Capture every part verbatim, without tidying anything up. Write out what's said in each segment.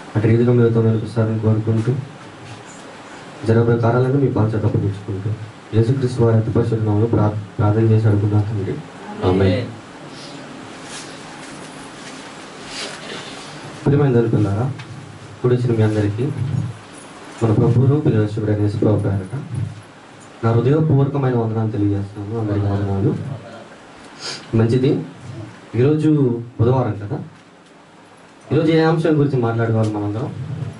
అటు రీతిగా మీతో నడిపిస్తారని కోరుకుంటూ జరగబోయే కార్యాలను మీ పాంచ తప్పగించుకుంటూ యేసుక్రీస్తు వారి అతి పరిశుద్ధ నామములో ప్రా ప్రార్థన చేసి అడుగుతున్నా తండ్రి. ఆమేన్. ప్రియమైన పిల్లారా, ఇప్పుడు వచ్చిన మీ అందరికీ మన ప్రభువును పిల్లల యేసు ప్రభు పేరట నా హృదయపూర్వకమైన వందనాలు తెలియజేస్తున్నాను. అందరికీ వందనాలు. మంచిది. ఈరోజు బుధవారం కదా. ఈరోజు ఏ అంశం గురించి మాట్లాడుకోవాలి మనందరం?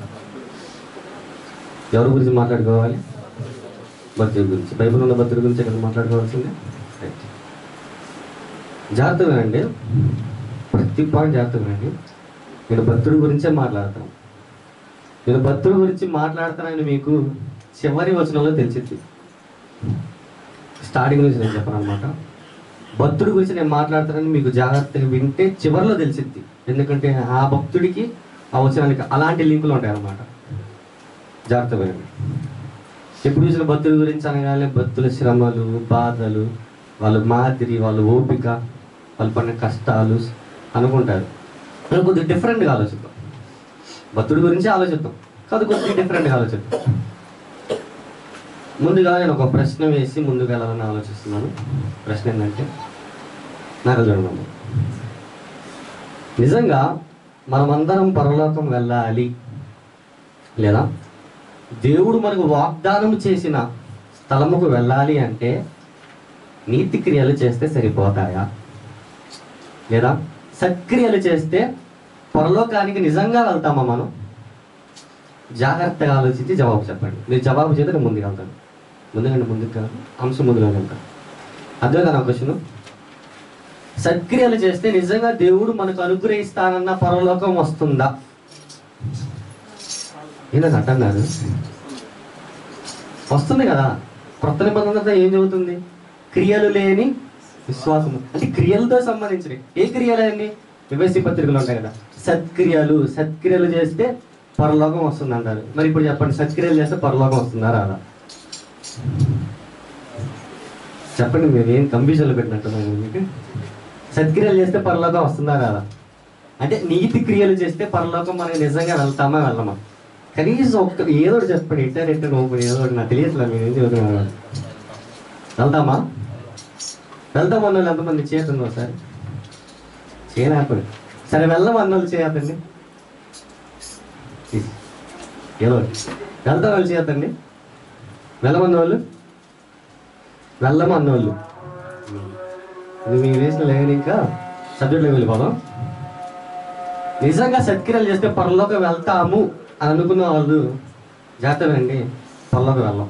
ఎవరి గురించి మాట్లాడుకోవాలి? భక్తుల గురించి. బైబిల్ ఉన్న భక్తుల గురించి ఎక్కడ మాట్లాడుకోవాల్సిందే. రైట్. జాగ్రత్తగా అండి, ప్రతి పాయింట్ జాగ్రత్తగా అండి. నేను భక్తుడి గురించే మాట్లాడతాను. నేను భక్తుడి గురించి మాట్లాడతానని మీకు చివరి వచనంలో తెలిసింది. స్టార్టింగ్ నుంచి నేను చెప్పను అనమాట. భక్తుడి గురించి నేను మాట్లాడతానని మీకు జాగ్రత్తగా వింటే చివరిలో తెలిసింది. ఎందుకంటే ఆ భక్తుడికి ఆ వచనానికి అలాంటి లింకులు ఉంటాయి అన్నమాట. జాగ్రత్తగా వినండి. ఎప్పుడు చూసిన భక్తుల గురించి అనగానే భక్తుల శ్రమలు, బాధలు, వాళ్ళ మాదిరి, వాళ్ళ ఓపిక, వాళ్ళు పడిన కష్టాలు అనుకుంటారు. మనం కొద్దిగా డిఫరెంట్గా ఆలోచిద్దాం. భక్తుడి గురించి ఆలోచిద్దాం కాదు, కొద్దిగా డిఫరెంట్గా ఆలోచిద్దాం. ముందుగా నేను ఒక ప్రశ్న వేసి ముందుకు వెళ్ళాలని ఆలోచిస్తున్నాను. ప్రశ్న ఏంటంటే, నాకు చూడండి, నిజంగా మనమందరం పరలోకం వెళ్ళాలి లేదా దేవుడు మనకు వాగ్దానం చేసిన స్థలముకు వెళ్ళాలి అంటే నీతి క్రియలు చేస్తే సరిపోతాయా, లేదా సత్క్రియలు చేస్తే పరలోకానికి నిజంగా వెళ్తామా? మనం జాగ్రత్తగా ఆలోచించి జవాబు చెప్పండి. మీరు జవాబు చేస్తే నేను ముందుకు వెళ్తాను. ముందుకంటే ముందుకు కాదు, అంశం ముందుగా వెళ్తాను. అదే నా క్వశ్చన్. సత్క్రియలు చేస్తే నిజంగా దేవుడు మనకు అనుగ్రహిస్తానన్న పరలోకం వస్తుందా? ఏదైనా అంటున్నారు, వస్తుంది కదా. కొత్త నిబంధన ఏం చెబుతుంది? క్రియలు లేని విశ్వాసము. అంటే క్రియలతో సంబంధించినవి. ఏ క్రియలన్నీ? వివేసి పత్రికలు ఉంటాయి కదా. సత్క్రియలు. సత్క్రియలు చేస్తే పరలోకం వస్తుంది అంటారు. మరి ఇప్పుడు చెప్పండి, సత్క్రియలు చేస్తే పరలోకం వస్తుందా రాదా? చెప్పండి. మీరు ఏం కన్ఫ్యూజన్లో పెట్టినట్టున్నారు మీకు. సత్క్రియలు చేస్తే పరలోకం వస్తుందా రాదా? అంటే నీతి క్రియలు చేస్తే పరలోకం మనకి నిజంగా వెళ్తామా వెళ్ళమా? కనీసం ఒక్క ఏదో ఒకటి చెప్పండి. ఇంటర్ ఇంటర్ ఓపెన్ ఏదో ఒకటి. నాకు తెలియట్లేదు మీరు ఏం చదువుతున్నారు. వెళ్తామా? వెళ్తామన్న వాళ్ళు ఎంతమంది చేతండి ఒకసారి చేయలేకపోయి. సరే వెళ్ళమన్న వాళ్ళు చేయతండి. ఏదో వెళ్తాం వాళ్ళు చేయతండి. వెళ్ళమన్న వాళ్ళు, వెళ్ళమన్న వాళ్ళు ఇది మీ వేసిన లేని ఇంకా సబ్జెక్టులోకి వెళ్ళిపోదాం. నిజంగా సత్క్రియలు చేస్తే పరలోకం వెళ్తాము అని అనుకున్న వాళ్ళు జాగ్రత్త అండి, పరలోకం వెళ్ళాం.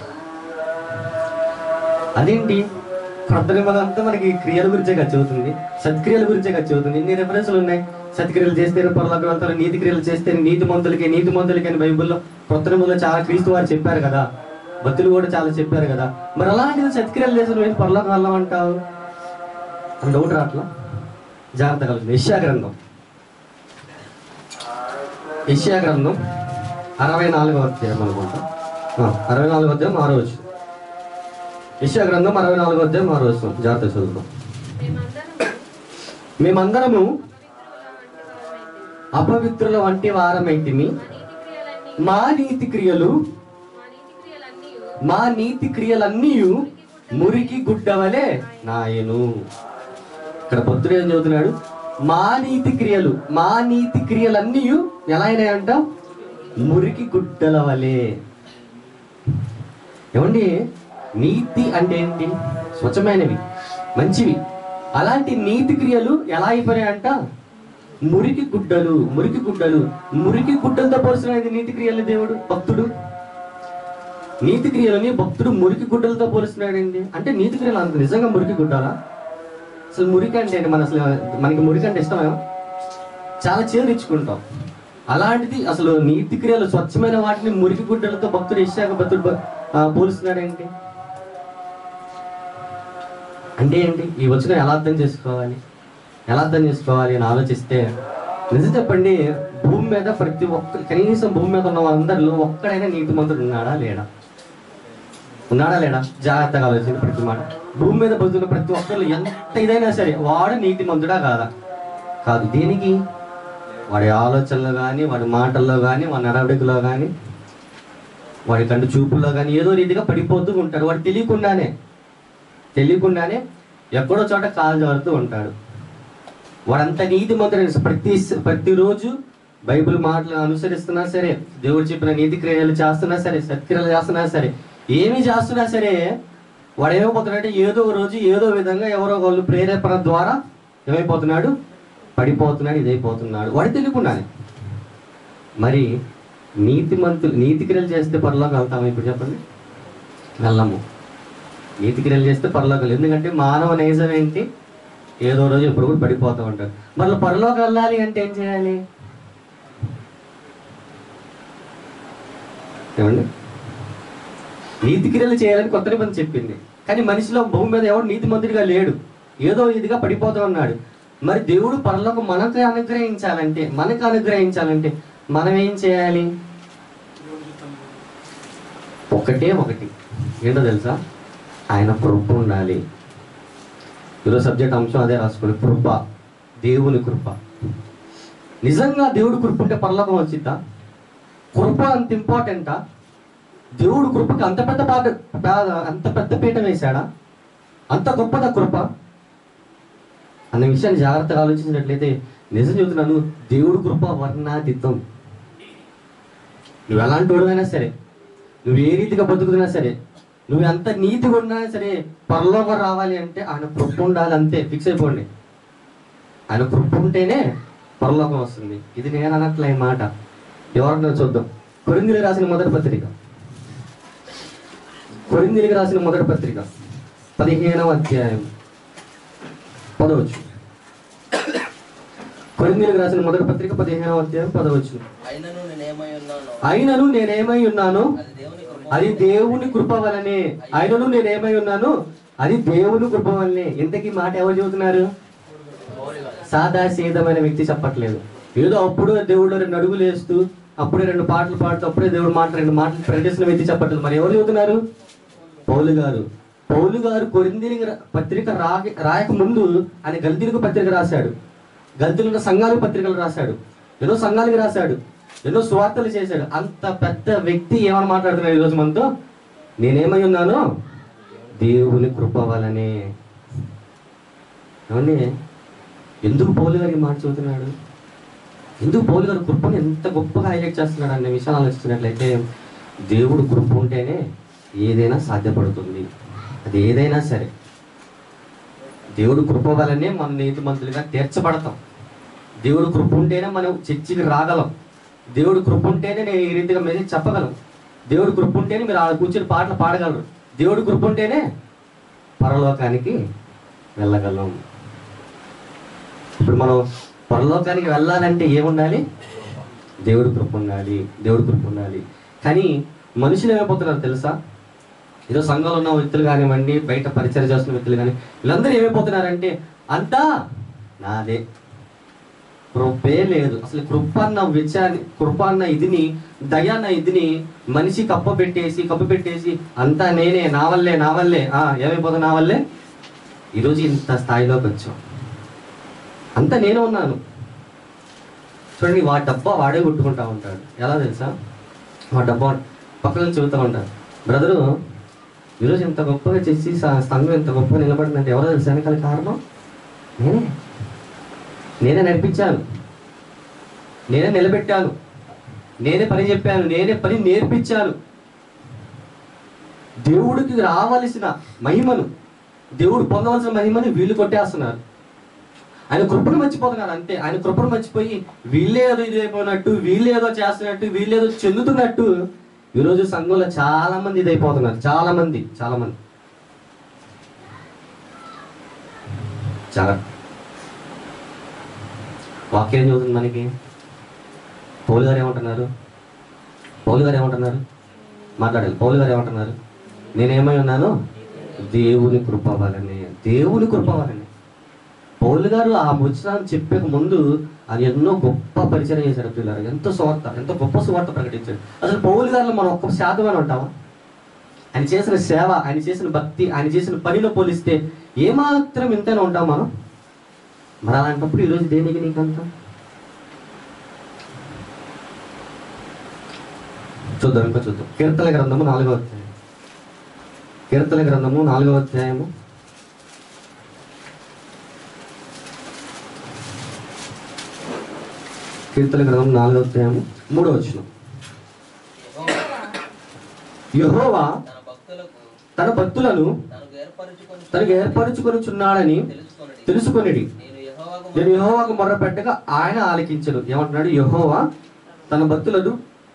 అదేంటి? కొత్త నిబంధన అంతా మనకి క్రియల గురించే ఖర్చు అవుతుంది, సత్క్రియల గురించే ఖర్చు అవుతుంది. ఎన్ని రెఫరెన్స్లు ఉన్నాయి. సత్క్రియలు చేస్తే పరలోకం వెళ్తారు, నీతి క్రియలు చేస్తే నీతి మంతులకి నీతి మంతులకి అని బైబిల్లో కొత్త నిబంధనలో చాలా క్రీస్తు వారు చెప్పారు కదా. భక్తులు కూడా చాలా చెప్పారు కదా. మరి అలాంటిది సత్క్రియలు చేసిన నువ్వు పరలోకం వెళ్ళమంటావు అని డౌట్ రాట్లా? జాగ్రత్త కలుగుతుంది. యెషయా గ్రంథం యెషయా గ్రంథం అరవై నాలుగో అధ్యాయం అనుకుంటా. అరవై నాలుగో అధ్యాయం ఆరో వచ్చు. యెషయా గ్రంథం అరవై నాలుగో అధ్యాయం ఆరో వచ్చు. జాగ్రత్త చదువుతాం. మేమందరము అపవిత్రుల వంటి వారమైతిమి, మా నీతి క్రియలు మా నీతి క్రియలన్నీ మురికి గుడ్డవలే నాయను. ఇక్కడ భక్తుడు ఏం చదువుతున్నాడు? మా నీతి క్రియలు మా నీతి క్రియలన్నీ ఎలా అయినాయంట? మురికి గుడ్డల వలె. ఏమండి, నీతి అంటే ఏంటి? స్వచ్ఛమైనవి, మంచివి. అలాంటి నీతి క్రియలు ఎలా అయిపోయాయంట? మురికి గుడ్డలు. మురికి గుడ్డలు మురికి గుడ్డలతో పోల్చినది నీతి క్రియలు దేవుడు. భక్తుడు నీతి క్రియలని భక్తుడు మురికి గుడ్డలతో పోలుస్తున్నాడండి. అంటే నీతి క్రియలు అంత నిజంగా మురికి గుడ్డాలా? అసలు మురికి అంటే మన అసలు మనకి మురికి అంటే ఇష్టమేమో, చాలా చేరించుకుంటాం. అలాంటిది అసలు నీతి క్రియలు స్వచ్ఛమైన వాటిని మురికి గుడ్డలతో భక్తుడు ఇష్టాక భక్తుడు పోలుస్తున్నాడేంటి? అంటే ఏంటి? ఈ వచ్చిన ఎలా అర్థం చేసుకోవాలి ఎలా అర్థం చేసుకోవాలి అని ఆలోచిస్తే, నిజం చెప్పండి, భూమి మీద ప్రతి ఒక్క కనీసం భూమి మీద ఉన్న వాళ్ళందరిలో ఒక్కడైనా నీతిమంతుడు ఉన్నాడా లేడా? ఉన్నాడా లేడా? జాగ్రత్తగా ఆలోచించి ప్రతి మాట. భూమి మీద బతుకున్న ప్రతి ఒక్కరు ఎంత ఇదైనా సరే వాడు నీతిమంతుడా కాదా? కాదు. దేనికి? వాడి ఆలోచనలో కానీ, వాడి మాటల్లో కానీ, వాడి నడవడికలో కానీ, వాడి కంటి చూపుల్లో కానీ ఏదో రీతిగా పడిపోతూ ఉంటాడు. వాడు తెలియకుండానే తెలియకుండానే ఎక్కడో చోట కాలు జారుతూ ఉంటాడు. వాడంత నీతిమంతుడు. ప్రతి ప్రతిరోజు బైబిల్ మాటలు అనుసరిస్తున్నా సరే, దేవుడు చెప్పిన నీతి క్రియలు చేస్తున్నా సరే, సత్క్రియలు చేస్తున్నా సరే, ఏమి చేస్తున్నా సరే, వాడు ఏమైపోతున్నాడంటే ఏదో రోజు ఏదో విధంగా ఎవరో వాళ్ళు ప్రేరేపణ ద్వారా ఏమైపోతున్నాడు, పడిపోతున్నాడు, ఇదైపోతున్నాడు. వాడు తెలియకుండానే. మరి నీతిమంతులు నీతి క్రియలు చేస్తే పరలోకి వెళ్తాము? ఇప్పుడు చెప్పండి, వెళ్ళము. నీతి క్రియలు చేస్తే పరలోకాలు. ఎందుకంటే మానవ నైజం ఏంటి? ఏదో రోజు ఎప్పుడు కూడా పడిపోతూ ఉంటారు. మళ్ళీ పరలోకి వెళ్ళాలి అంటే ఏం చేయాలి? ఏమండి, నీతి క్రియలు చేయాలని కొత్త నిబంధన చెప్పింది. కానీ మనిషిలో భూమి మీద ఎవడు నీతిమంతుడిగా లేడు, ఏదో ఇదిగా పడిపోతూ ఉన్నాడు. మరి దేవుడు పరలోకం మనకు అనుగ్రహించాలంటే మనకు అనుగ్రహించాలంటే మనం ఏం చేయాలి? ఒకటే ఒకటి ఏంటో తెలుసా? ఆయన కృప ఉండాలి. ఈరోజు సబ్జెక్ట్ అంశం అదే రాసుకోండి, కృప. దేవుని కృప. నిజంగా దేవుడు కృప ఉంటే పరలోకం వచ్చిద్దా? కృప అంత ఇంపార్టెంటా? దేవుడు కృపకి అంత పెద్ద పాట అంత పెద్ద పీట వేశాడా? అంత గొప్పదా కృప అన్న విషయాన్ని జాగ్రత్తగా ఆలోచించినట్లయితే నిజం చెబుతున్నాను, దేవుడు కృప వర్ణాతీతం. నువ్వు ఎలాంటి వాడువైనా సరే, నువ్వు ఏ రీతిగా బతుకుతున్నా సరే, నువ్వు ఎంత నీతిగా ఉన్నా సరే, పరలోకం రావాలి అంటే ఆయన కృప ఉండాలి. అంతే, ఫిక్స్ అయిపోండి. ఆయన కృప ఉంటేనే పరలోకం వస్తుంది. ఇది నేను అనట్లే ఈ మాట. ఎవరన్నా చూద్దాం. కొరింథీయులకు రాసిన మొదటి పత్రిక కొరింథీయులకు రాసిన మొదటి పత్రిక పదిహేనవ అధ్యాయం పదవచ్చు. కొరింథీయులకు రాసిన మొదటి పత్రిక పదిహేనవ అధ్యాయం పదవచ్చు. అయినను నేనేమై ఉన్నాను అది దేవుని కృప వలనే. అయినను నేనేమై ఉన్నాను అది దేవుని కృప వలనే. ఇంతకీ మాట ఎవరు చెబుతున్నారు? సాదా సీదమైన వ్యక్తి చెప్పట్లేదు. ఏదో అప్పుడు దేవుడు రెండు అడుగులు వేస్తూ, అప్పుడే రెండు పాటలు పాడుతూ, అప్పుడే దేవుడు మాట రెండు మాటలు ప్రకటిస్తున్న వ్యక్తి చెప్పట్లేదు. మరి ఎవరు చెబుతున్నారు? పౌలు గారు. పౌలు గారు కొరింథీయులకు పత్రిక రా రాయక ముందు ఆయన గల్తీయులకు పత్రిక రాశాడు. గల్తీయులకు సంఘాలకు పత్రికలు రాశాడు. ఎన్నో సంఘాలకు రాశాడు. ఎన్నో స్వార్థలు చేశాడు. అంత పెద్ద వ్యక్తి ఏమని మాట్లాడుతున్నాడు ఈరోజు మనతో? నేనేమై ఉన్నాను దేవుని కృప వలనే. ఏమండి, ఎందుకు పౌలు గారికి మాట చెబుతున్నాడు? ఎందుకు పౌలు గారు కృపను ఎంత గొప్పగా హైలైట్ చేస్తున్నాడు అనే విషయాలు ఆలోచిస్తున్నట్లయితే, దేవుడు కృప ఉంటేనే ఏదైనా సాధ్యపడుతుంది. అది ఏదైనా సరే దేవుడు కృప వలనే మనం నీతిమంతులుగా తీర్చబడతాం. దేవుడు కృప ఉంటేనే మనం చర్చికి రాగలం. దేవుడు కృప ఉంటేనే నేను ఈ రీతిగా మెసేజ్ చెప్పగలం. దేవుడు కృప ఉంటేనే మీరు ఆ కూర్చొని పాటలు పాడగలరు. దేవుడు కృప ఉంటేనే పరలోకానికి వెళ్ళగలం. ఇప్పుడు మనం పరలోకానికి వెళ్ళాలంటే ఏముండాలి? దేవుడు కృప ఉండాలి. దేవుడు కృప ఉండాలి. కానీ మనుషులు ఏమైపోతున్నారు తెలుసా? ఏదో సంఘంలో ఉన్న వ్యక్తులు కానివ్వండి, బయట పరిచయం చేస్తున్న వ్యక్తులు కానీ, వీళ్ళందరూ ఏమైపోతున్నారంటే అంతా నాదే, కృపే లేదు. అసలు కృప అన్న విషయాన్ని, కృప అన్న ఇదిని, దయ అన్న ఇదిని మనిషి కప్ప పెట్టేసి కప్ప పెట్టేసి అంతా నేనే, నా వల్లే నా వల్లే ఏమైపోతా నా వల్లే ఈరోజు ఇంత స్థాయిలోకి వచ్చాం. అంతా నేనే ఉన్నాను. చూడండి, వాడి డబ్బా వాడే కొట్టుకుంటా ఉంటాడు. ఎలా తెలుసా? వాడి డబ్బా పక్కన నుంచి చెబుతూ ఉంటాడు, బ్రదరు ఈరోజు ఇంత గొప్పగా చేసి సంఘం ఇంత గొప్పగా నిలబడిందంటే ఎవరో తెలుసా? వెనకాల కారణం నేనే. నేనే నడిపించాను, నేనే నిలబెట్టాను, నేనే పని చెప్పాను, నేనే పని నేర్పించాను. దేవుడికి రావాల్సిన మహిమను, దేవుడు పొందవలసిన మహిమని వీళ్ళు కొట్టేస్తున్నారు. ఆయన కృపను మర్చిపోతున్నారు అంతే. ఆయన కృపను మర్చిపోయి వీళ్ళే ఏదో ఇది అయిపోయినట్టు, వీళ్ళే ఏదో చేస్తున్నట్టు, వీళ్ళేదో చెందుతున్నట్టు ఈరోజు సంఘంలో చాలా మంది ఇదైపోతున్నారు. చాలా మంది చాలా మంది చాలా వాక్యం చదువుతుంది మనకి. పౌలు గారు ఏమంటున్నారు? పౌలు గారు ఏమంటున్నారు? మాట్లాడాలి. పౌలు గారు ఏమంటున్నారు? నేనేమై ఉన్నాను దేవుని కృప వలనే. దేవుని కృప వలనే. పౌలు గారు ఆ వచనాన్ని చెప్పక ముందు ఆయన ఎన్నో గొప్ప పరిచయం చేశాడు. పిల్లలు ఎంతో స్వార్థ, ఎంతో గొప్ప స్వార్థ ప్రకటించాడు. అసలు పౌలు గారిలో మనం ఒక్క శాతం అని ఉంటామా? ఆయన చేసిన సేవ, ఆయన చేసిన భక్తి, ఆయన చేసిన పనిలో పోలిస్తే ఏమాత్రం ఇంతైనా ఉంటాం మనం? మరి అలాంటప్పుడు ఈరోజు దేనికి నీకంత? చూద్దాం, ఇంకా చూద్దాం. కీర్తన గ్రంథము నాలుగో అధ్యాయం. కీర్తన గ్రంథము నాలుగో అధ్యాయము కీర్తన గ్రంథం నాలుగో అధ్యాయము మూడో వచనం. యెహోవా తన భక్తులను తనకు ఏర్పరచుకొనుచున్నాడని తెలుసుకొనిడి. నేను యెహోవాకు మొర్ర పెట్టగా ఆయన ఆలకించను. ఏమంటున్నాడు? యెహోవా తన భక్తులను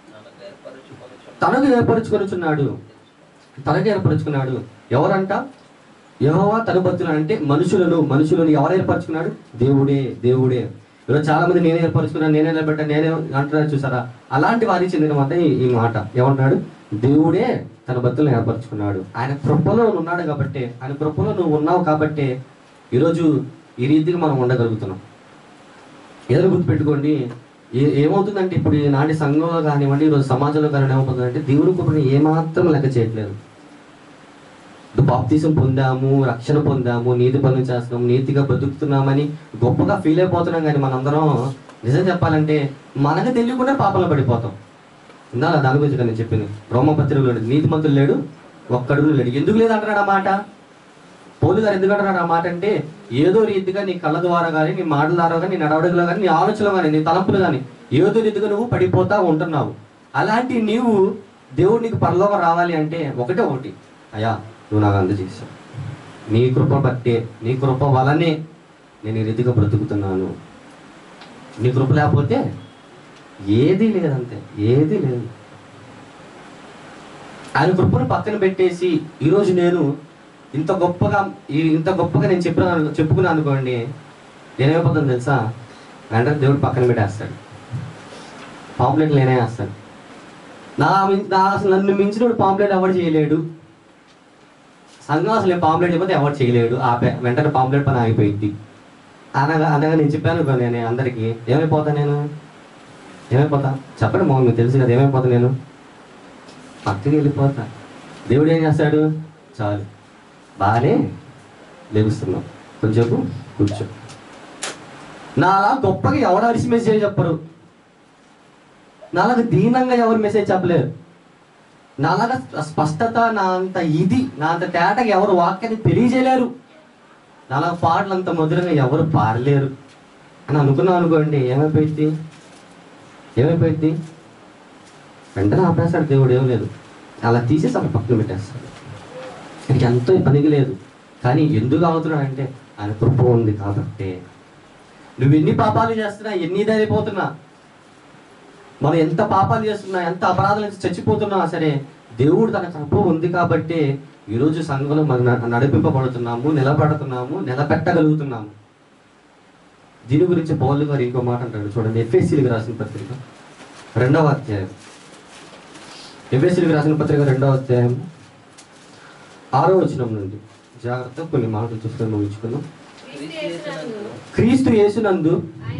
తనకు ఏర్పరచుకొనుచున్నాడు. తనకు ఏర్పరచుకున్నాడు. ఎవరంట? యెహోవా తన భక్తులను అంటే మనుషులను. మనుషులను ఎవరు ఏర్పరచుకున్నాడు? దేవుడే. దేవుడే. ఈరోజు చాలా మంది నేనే ఏర్పరచుకున్నాను, నేనే నిలబెట్టాను, నేనే అంటున్నారు చూసారా? అలాంటి వారికి చెందిన మాట ఈ మాట. ఏమంటున్నాడు? దేవుడే తన భక్తులను ఏర్పరచుకున్నాడు. ఆయన కృపలో ఉన్నాడు కాబట్టి, ఆయన కృపలో నువ్వు ఉన్నావు కాబట్టి ఈరోజు ఈ రీతిగా మనం ఉండగలుగుతున్నాం. ఏదో గుర్తుపెట్టుకోండి. ఏ ఏమవుతుందంటే ఇప్పుడు నాటి సంఘంలో కానివ్వండి, ఈరోజు సమాజంలో కానివ్వండి, ఏమవుతుందంటే దేవుని కృపని ఏమాత్రం లెక్క చేయట్లేదు. బాప్తీసం పొందాము, రక్షణ పొందాము, నీతి పనులు చేస్తున్నాము, నీతిగా బతుకుతున్నామని గొప్పగా ఫీల్ అయిపోతున్నాం. కానీ మనందరం నిజం చెప్పాలంటే మనకు తెలియకుండా పాపంలో పడిపోతాం. ఇందా దాని గురించి నేను చెప్పింది. రోమపత్రికలో నీతి మంతులు లేడు, ఒక్కడుగు లేడు. ఎందుకు లేదు అంటున్నాడు ఆ మాట? పౌలు గారు ఎందుకు అంటున్నాడు ఆ మాట అంటే, ఏదో రీతిగా నీ కళ్ళ ద్వారా కానీ, నీ మాటల ద్వారా కానీ, నీ నడవడికలో కానీ, నీ ఆలోచనలో కానీ, నీ తలంపులు కానీ ఏదో రీతిగా నువ్వు పడిపోతా ఉంటున్నావు. అలాంటి నీవు దేవుడు నీకు పరలోకం రావాలి అంటే ఒకటే ఒకటి, అయ్యా నువ్వు నాకు అందజేశావు, నీ కృప బట్టే, నీ కృప వలనే నేను ఈ రీతిగా బ్రతుకుతున్నాను. నీ కృప లేకపోతే ఏదీ లేదంతే, ఏదీ లేదు. ఆయన కృపను పక్కన పెట్టేసి ఈరోజు నేను ఇంత గొప్పగా ఇంత గొప్పగా నేను చెప్పిన చెప్పుకున్నాను అనుకోండి, నేనేమైపోతాను తెలుసా? వెంటనే దేవుడు పక్కన పెట్టేస్తాడు, పాంప్లెట్లు నేనే వేస్తాడు. నా నా అసలు నన్ను మించినప్పుడు పాంప్లెట్ ఎవరు చేయలేడు. సంఘం అసలు పాంప్లెట్ చెప్పితే ఎవరు చేయలేడు. ఆ వెంటనే పాంప్లెట్ పని ఆగిపోయింది. అనగా అనగా నేను చెప్పాను నేను అందరికీ, ఏమైపోతా నేను ఏమైపోతా చెప్పండి మోహన్, మీకు తెలుసు కదా ఏమైపోతా నేను? పక్కకి వెళ్ళిపోతా. దేవుడు ఏం చేస్తాడు? చాలు బాగానే లెగుస్తున్నావు, కొంచెంసేపు కూర్చో. నాలా గొప్పగా ఎవరు అరిసి మెసేజ్ చెప్పరు, నాలాగా దీనంగా ఎవరు మెసేజ్ చెప్పలేరు, నాలాగా స్పష్టత, నా అంత ఇది, నా అంత తేటగా ఎవరు వాక్యాన్ని తెలియజేయలేరు, నాలా పాటలు అంత మధురంగా ఎవరు పాడలేరు అని అనుకున్నాం అనుకోండి. ఏమైపోయింది? ఏమైపోయింది? వెంటనే ఆపేస్తాడు దేవుడు. ఏం లేదు, అలా తీసేసి అక్కడ పక్కన పెట్టేస్తాడు. ఆయనకి ఎంతో పనికి లేదు. కానీ ఎందుకు అవుతున్నాడు అంటే ఆయన కృప ఉంది కాబట్టి. నువ్వు ఎన్ని పాపాలు చేస్తున్నా, ఎన్ని ధైర్యపోతున్నా, మనం ఎంత పాపాలు చేస్తున్నా, ఎంత అపరాధాలు నుంచి చచ్చిపోతున్నా సరే దేవుడు తన కృప ఉంది కాబట్టి ఈరోజు సంఘంలో మనం నడిపింపబడుతున్నాము, నిలబడుతున్నాము, నిలబెట్టగలుగుతున్నాము. దీని గురించి పౌలు గారు ఇంకో మాట అంటాడు చూడండి. ఎఫెసీయులకు రాసిన పత్రిక రెండవ అధ్యాయం. ఎఫెసీయులకు రాసిన పత్రిక రెండవ అధ్యాయం ఆరో వచనం నుండి జాగ్రత్త కొన్ని మాటలు చూసుకొని ముగించుకున్నాం. క్రీస్తు యేసునందు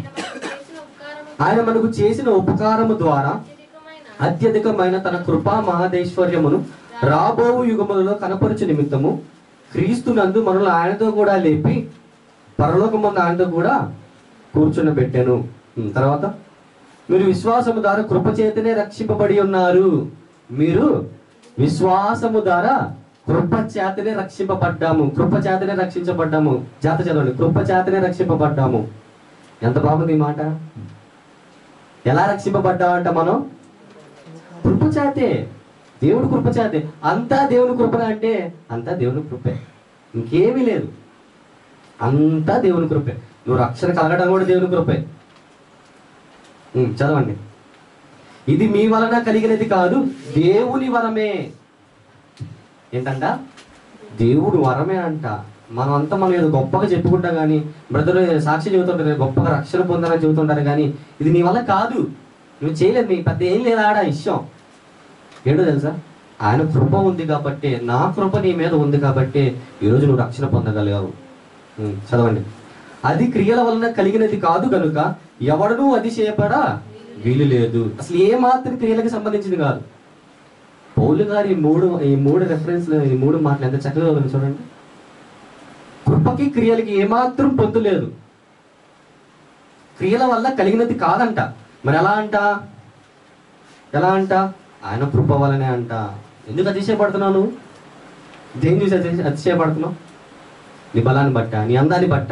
ఆయన మనకు చేసిన ఉపకారము ద్వారా అత్యధికమైన తన కృపా మహాదేశ్వర్యమును రాబో యుగములలో కనపరచు నిమిత్తము క్రీస్తునందు మనల్ని ఆయనతో కూడా లేపి పరలోకమందు ఆయనతో కూడా కూర్చుండబెట్టాను. తర్వాత మీరు విశ్వాసము ద్వారా కృప చేతనే రక్షింపబడి ఉన్నారు. మీరు విశ్వాసము ద్వారా కృప చేతనే రక్షింపబడ్డాము. కృప చేతనే రక్షించబడ్డాము. జాత చదవండి. కృప చేతనే రక్షింపబడ్డాము. ఎంత బాగుంది ఈ మాట. ఎలా రక్షింపబడ్డామంట మనం? కృప చేతే, దేవుడు కృప చేతే. అంతా దేవుని కృప అంటే అంతా దేవుని కృపే, ఇంకేమీ లేదు. అంతా దేవుని కృపే. నువ్వు రక్షణ కలగడం కూడా దేవుని కృపే. చదవండి. ఇది మీ వలన కలిగినది కాదు, దేవుని వరమే. ఏంటంట? దేవుడు వరమే అంట. మనం అంతా మనం ఏదో గొప్పగా చెప్పుకుంటాం కానీ, బ్రదర్ సాక్షి చెబుతుంటారు, గొప్పగా రక్షణ పొందాలని చెబుతుంటారు కానీ ఇది నీ వల్ల కాదు, నువ్వు చేయలేదు, నీ పెద్ద ఏం లేదు ఆడ ఇష్టం. ఏంటో తెలుసా? ఆయన కృప ఉంది కాబట్టి, నా కృప నీ మీద ఉంది కాబట్టి ఈరోజు నువ్వు రక్షణ పొందగలిగావు. చదవండి. అది క్రియల వలన కలిగినది కాదు కనుక ఎవడనూ అది చేయబడా వీలు లేదు. అసలు ఏ మాత్రం క్రియలకు సంబంధించింది కాదు. పౌలు గారు ఈ మూడు ఈ మూడు రెఫరెన్స్లు, ఈ మూడు మాటలు ఎంత చక్కగా ఉంది చూడండి. కృపకి క్రియలకి ఏమాత్రం పొందు లేదు. క్రియల వల్ల కలిగినది కాదంట. మరి ఎలా అంట? ఎలా అంట? ఆయన కృప వల్లనే అంట. ఎందుకు అతిశయపడుతున్నావు నువ్వు? దేని చూసి అతి అతిశయపడుతున్నావు? నీ బలాన్ని బట్ట, నీ అందాన్ని బట్ట,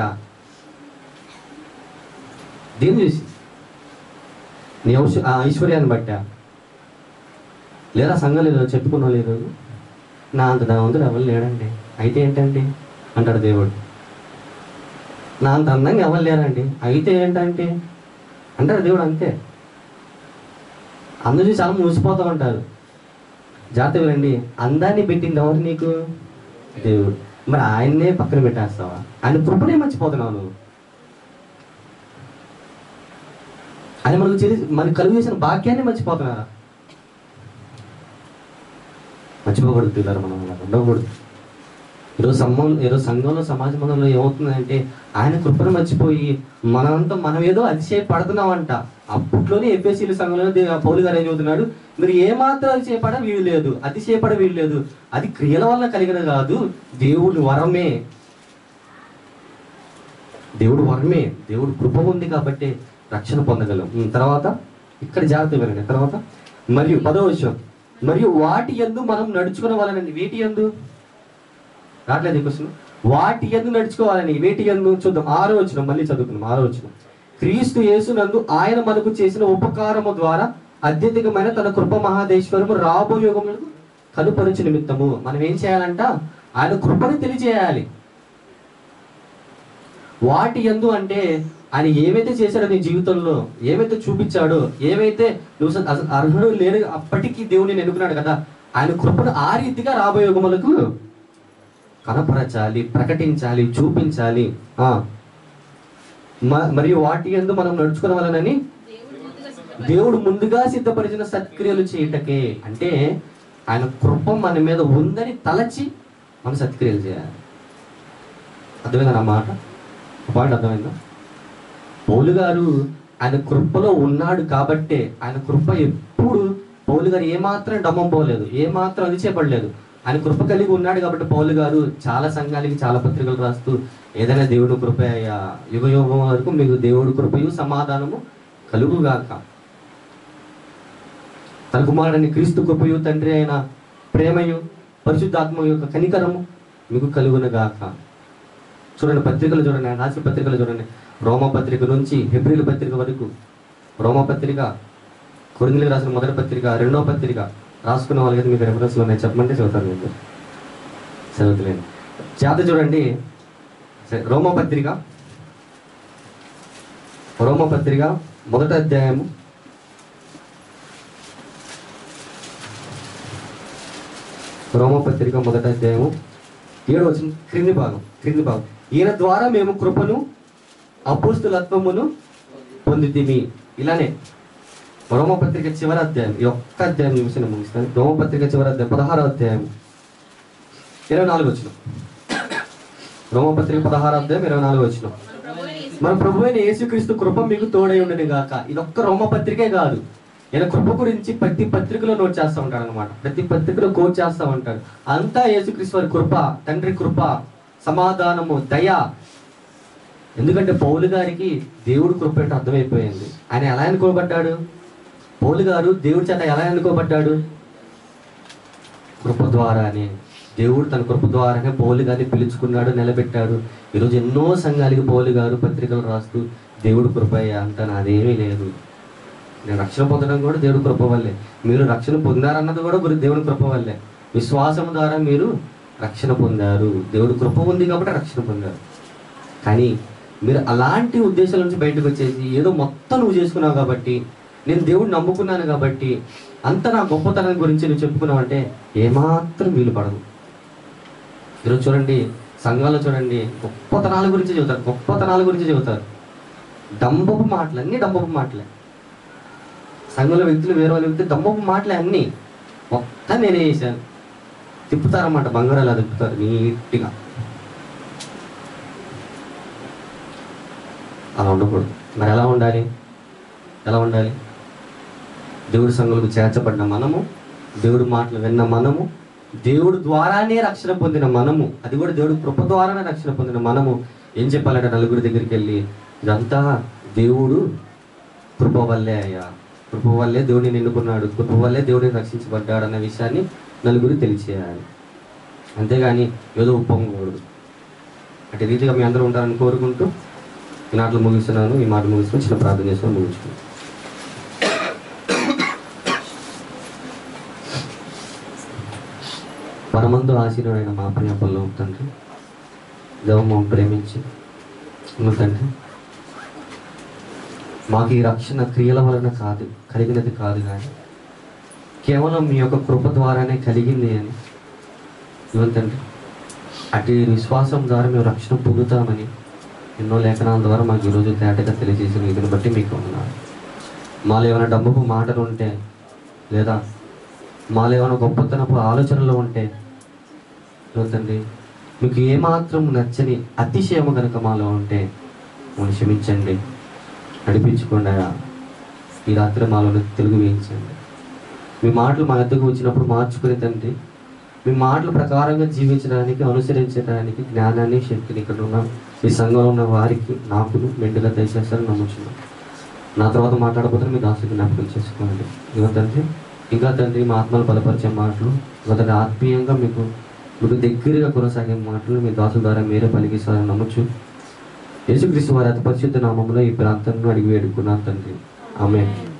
దేని చూసి? నీ ఔష ఐశ్వర్యాన్ని బట్ట, లేదా సంఘం లేదు చెప్పుకున్నావు లేదు, నా అంత ధనవంతుడు ఎవరు లేడండి, అయితే ఏంటండి అంటాడు దేవుడు. నా అంత అందంగా ఎవరు లేరండి, అయితే ఏంటంటే అంటాడు దేవుడు. అంతే. అందరూ చూసి చాలా మురిసిపోతూ ఉంటారు. జాగ్రత్తగా రండి, అందాన్ని పెట్టింది ఎవరు నీకు? దేవుడు. మరి ఆయన్నే పక్కన పెట్టేస్తావా? ఆయన కృపనే మర్చిపోతున్నావు నువ్వు. ఆయన మనకు చేసి మనకు కలుగు చేసిన భాగ్యాన్ని మర్చిపోతున్నారా? మర్చిపోకూడదు పిల్లలు, మనం ఉండకూడదు. ఈరోజు సంఘం ఈరోజు సంఘంలో సమాజ మందంలో ఏమవుతుందంటే ఆయన కృపను మర్చిపోయి మనంతా మనం ఏదో అతిశయపడుతున్నామంట. అప్పట్లోనే ఎఫ్ఎస్సీల సంఘంలో పౌలు గారు ఏం చదువుతున్నాడు, మీరు ఏమాత్రం అతిశయపడ వీలు లేదు, అతిశయపడ వీలు లేదు, అది క్రియల వల్ల కలిగిన కాదు, దేవుడు వరమే. దేవుడు వరమే, దేవుడు కృప ఉంది కాబట్టి రక్షణ పొందగలం. తర్వాత ఇక్కడ జాగ్రత్త వినండి. తర్వాత మరియు పదో విషయం, మరియు వాటి యందు మనం నడుచుకోవాలనండి. వీటి యందు రావట్లేదు ఈ క్వశ్చన్. వాటి యందు నడుచుకోవాలని, వేటి యందు చూద్దాం. ఆరో వచనం మళ్ళీ చదువుకున్నాం. ఆరో వచనం, క్రీస్తు యేసునందు ఆయన మనకు చేసిన ఉపకారము ద్వారా అత్యధికమైన తన కృప మహాదేశ్వరము రాబో యుగములకు కనుపరుచు నిమిత్తము. మనం ఏం చేయాలంట? ఆయన కృపను తెలియజేయాలి. వాటి యందు అంటే ఆయన ఏమైతే చేశాడో నీ జీవితంలో, ఏమైతే చూపించాడో, ఏమైతే నువ్వు అసలు అర్హుడు లేడు అప్పటికీ దేవుని ఎన్నుకున్నాడు కదా, ఆయన కృపను ఆ రీతిగా రాబోయే యుగములకు కనపరచాలి, ప్రకటించాలి, చూపించాలి. ఆ మరియు వాటి యందు మనం నడుచుకోవాలనని దేవుడు ముందుగా సిద్ధపరిచిన సత్క్రియలు చేయటకే. అంటే ఆయన కృప మన మీద ఉందని తలచి మనం సత్క్రియలు చేయాలి. అర్థమైందా నా మాట? పాయింట్ అర్థమైందా? పౌలు గారు ఆయన కృపలో ఉన్నాడు కాబట్టే, ఆయన కృప ఎప్పుడు పౌలు గారు ఏమాత్రం డమ్మం పోలేదు, ఏమాత్రం అతిశయపడలేదు. ఆయన కృప కలిగి ఉన్నాడు కాబట్టి పౌలు గారు చాలా సంఘాలకి చాలా పత్రికలు రాస్తూ, ఏదైనా దేవుడు కృప యుగ యుగం వరకు మీకు దేవుడు కృపయు సమాధానము కలుగుగాక, తన కుమారుని క్రీస్తు కృపయు తండ్రి అయిన ప్రేమయు పరిశుద్ధాత్మ యొక్క కనికరము మీకు కలుగునగాక. చూడండి పత్రికలు చూడండి, ఆయన రాసిన పత్రికలు చూడండి. రోమ పత్రిక నుంచి హెబ్రీల పత్రిక వరకు, రోమ పత్రిక, కొరింథీయులకు రాసిన మొదటి పత్రిక, రెండవ పత్రిక రాసుకున్న వాళ్ళకి మీకు రెఫరెన్స్లు ఉన్నాయి, చెప్పమంటే చదువుతారు. మీకు చదువుతలేండి. చేత చూడండి. రోమ పత్రిక, రోమ పత్రిక మొదటి అధ్యాయము రోమ పత్రిక మొదటి అధ్యాయము ఏడు వచ్చిన క్రింది భాగం క్రింది భాగం ఈయన ద్వారా మేము కృపను అపోస్తులత్వమును పొందితిమి. ఇలానే రోమపత్రిక చివరి అధ్యాయం, ఈ ఒక్క అధ్యాయం చూసి ముగిస్తాను. రోమపత్రిక చివరి అధ్యాయం పదహారో అధ్యాయం ఇరవై నాలుగు వచ్చిన రోమపత్రిక పదహారో అధ్యాయం ఇరవై నాలుగు వచ్చిన మన ప్రభు అయిన యేసుక్రీస్తు కృప మీకు తోడై ఉండని గాక. ఇదొక్క రోమపత్రికే కాదు, ఈయన కృప గురించి ప్రతి పత్రికలో నోట్ చేస్తూ ఉంటాడు అనమాట. ప్రతి పత్రికలో కోట్ చేస్తూ ఉంటాడు. అంతా యేసుక్రీస్తు వారి కృప, తండ్రి కృప, సమాధానము, దయ. ఎందుకంటే పౌలు గారికి దేవుడు కృప అంటే అర్థమైపోయింది. ఆయన ఎలా అనుకోబడ్డాడు? పౌలు గారు దేవుడి చేత ఎలా అనుకోబడ్డాడు? కృప ద్వారానే. దేవుడు తన కృప ద్వారానే పౌలు గారిని పిలుచుకున్నాడు, నిలబెట్టాడు. ఈరోజు ఎన్నో సంఘాలకి పౌలు గారు పత్రికలు రాస్తూ దేవుడు కృప అంట నాదేమీ లేదు, నేను రక్షణ పొందడం కూడా దేవుడి కృప వల్లే, మీరు రక్షణ పొందారన్నది కూడా దేవుడి కృప వల్లే, విశ్వాసం ద్వారా మీరు రక్షణ పొందారు, దేవుడు కృప ఉంది కాబట్టి రక్షణ పొందారు. కానీ మీరు అలాంటి ఉద్దేశాల నుంచి బయటకు వచ్చేసి ఏదో మొత్తం నువ్వు చేసుకున్నావు కాబట్టి, నేను దేవుడిని నమ్ముకున్నాను కాబట్టి అంత నా గొప్పతనం గురించి నువ్వు చెప్పుకున్నావు అంటే ఏమాత్రం వీలు పడదు. ఈరోజు చూడండి సంఘాల్లో చూడండి, గొప్పతనాల గురించి చెబుతారు, గొప్పతనాల గురించి చెబుతారు. డంబపు మాటలు, అన్నీ డంబపు మాటలే. సంఘంలో వ్యక్తులు వేరే వాళ్ళ వ్యక్తులు డంబపు మాటలే అన్నీ. మొత్తం నేనే చేశాను తిప్పుతారన్నమాట, బంగారు అలా తిప్పుతారు నీట్గా. అలా ఉండకూడదు. మరి ఎలా ఉండాలి? ఎలా ఉండాలి? దేవుడి సంఘాలకు చేర్చబడిన మనము, దేవుడి మాటలు విన్న మనము, దేవుడు ద్వారానే రక్షణ పొందిన మనము, అది కూడా దేవుడి కృప ద్వారానే రక్షణ పొందిన మనము ఏం చెప్పాలంటే నలుగురి దగ్గరికి వెళ్ళి, ఇదంతా దేవుడు కృప వల్లే అయ్యా, కృప వల్లే దేవుడిని నిండుకున్నాడు, కృప వల్లే దేవుడిని రక్షించబడ్డాడు అన్న విషయాన్ని నలుగురు తెలియచేయాలి. అంతేగాని ఏదో ఉప్పొంగకూడదు. అటు రీతిగా మీ అందరూ ఉంటారని కోరుకుంటూ ఈ నాటలు ముగిస్తున్నాను. ఈ మాట ముగిస్తున్నాను. చిన్న ప్రార్థన చేసుకొని ముగించుకున్నాను. పరమందు ఆశీర్వాదైన మా ప్రియ పరలోక తండ్రి, దేవమ్మ ప్రేమించి ఉన్న తండ్రి, మాకు ఈ రక్షణ క్రియల వలన కాదు, కలిగినది కాదు, కానీ కేవలం మీ యొక్క కృప ద్వారానే కలిగింది అని ఇవ్వండి. అటు విశ్వాసం ద్వారా మేము రక్షణ పొందుతామని ఎన్నో లేఖనాల ద్వారా మాకు ఈరోజు తేటగా తెలియజేసిన వీటిని బట్టి మీకు ఉన్నాను. మాలో ఏమైనా డబ్బుకు మాటలు ఉంటే, లేదా మాలో ఏమైనా గొప్పతనపు ఆలోచనలు ఉంటే ఇవ్వండి, మీకు ఏమాత్రం నచ్చని అతిశయము కనుక మాలో ఉంటే మమ్మల్ని క్షమించండి, నడిపించకుండా ఈ రాత్రి మాలో తెలుగు వేయించండి. మీ మాటలు మా ఎద్దకు వచ్చినప్పుడు మార్చుకుని తండ్రి, మీ మాటల ప్రకారంగా జీవించడానికి, అనుసరించడానికి జ్ఞానాన్ని, శక్తిని ఇక్కడ ఉన్న ఈ సంఘంలో ఉన్న వారికి నాకును మెండుగా దయచేస్తారని నమ్ముచున్నాను. నా తర్వాత మాట్లాడబోతున్న మీ దాసుని జ్ఞాపకం చేసుకోండి. ఇదిగో తండ్రి, ఇంకా తండ్రి మా ఆత్మలు బలపరిచే మాటలు, మొదటి ఆత్మీయంగా మీకు మీకు దగ్గరగా కొనసాగే మాటలు మీ దాసు ద్వారా మీరే పలికిస్తారని నమ్మచ్చు. యేసుక్రీస్తు వారి అతి పరిశుద్ధ నామములో ఈ ప్రాంతాన్ని అడిగి వేడుకున్నాను తండ్రి. ఆమేన్.